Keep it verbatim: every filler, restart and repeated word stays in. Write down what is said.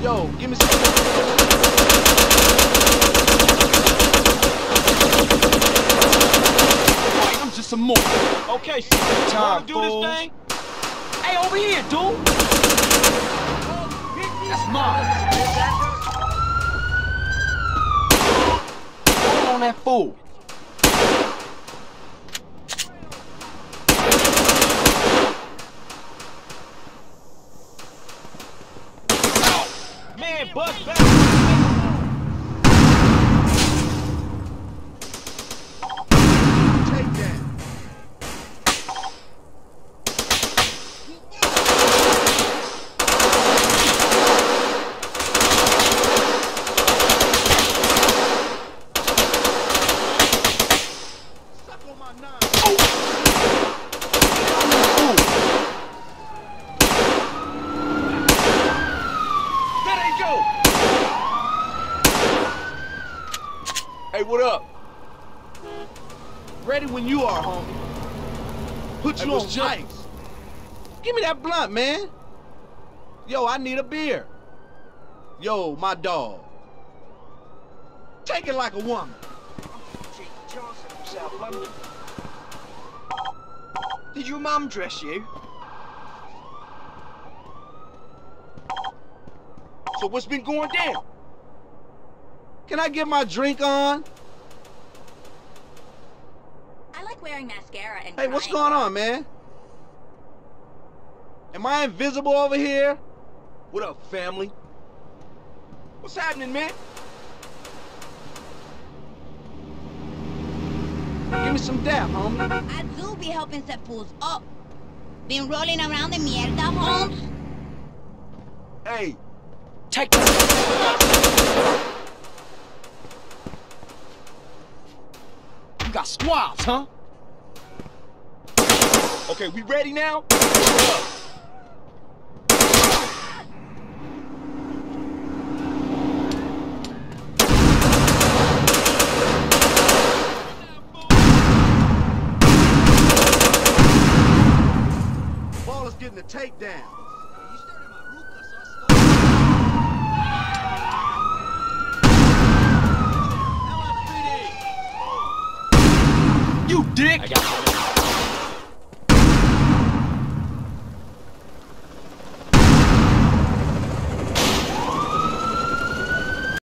Yo, give me some. I'm just some more. Okay, time to do this thing. Hey, over here, dude. That's mine. Hold on that fool. Man, bust back. Take that. Suck on my nine. Oh. Hey, what up? Ready when you are, homie. Put you on ice. Give me that blunt, man. Yo, I need a beer. Yo, my dog. Take it like a woman. South London. Did your mum dress you? So what's been going down? Can I get my drink on? I like wearing mascara and Hey, what's going on, man? Am I invisible over here? What up, family? What's happening, man? Give me some dap, homie. I do be helping set fools up. Been rolling around the mierda, Holmes? Hey, take that. You got squabs, huh? Okay, we ready now? Ball is getting a takedown. You dick! I got